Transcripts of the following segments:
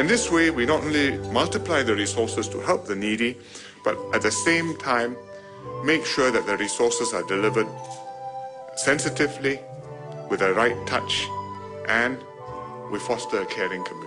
And this way, we not only multiply the resources to help the needy, but at the same time, make sure that the resources are delivered sensitively, with the right touch, and we foster a caring community.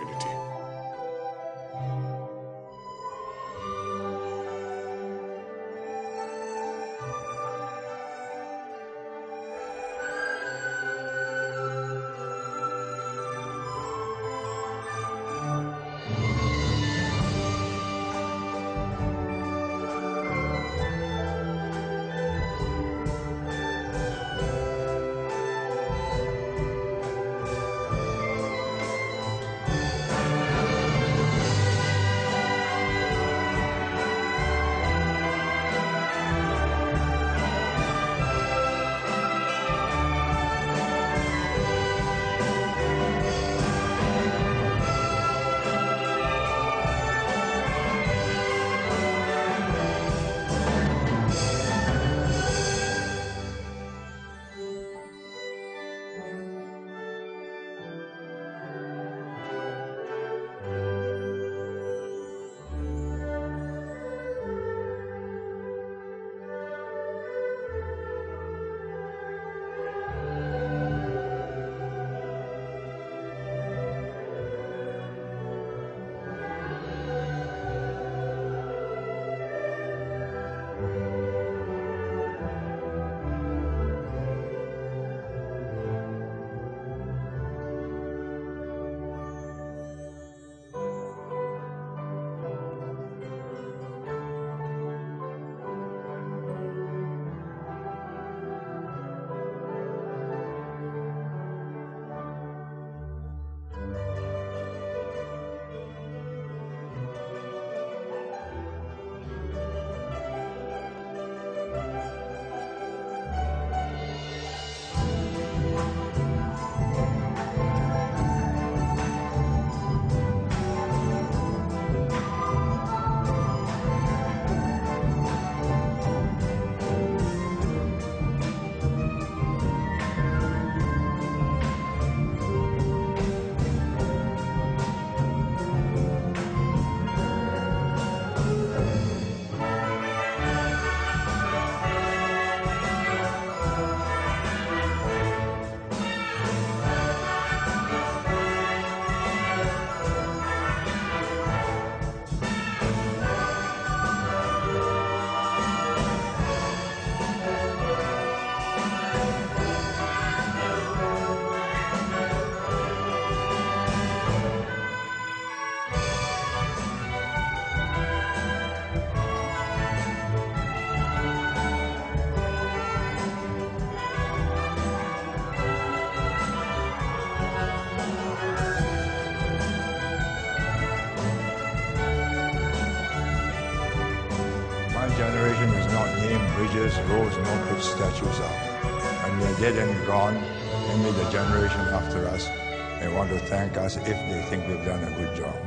Generation is not named bridges, roads, nor put statues up. When we are dead and gone, then may the generation after us may want to thank us if they think we've done a good job.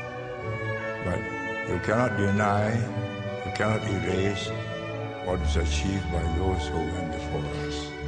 But you cannot deny, you cannot erase what is achieved by those who went before us.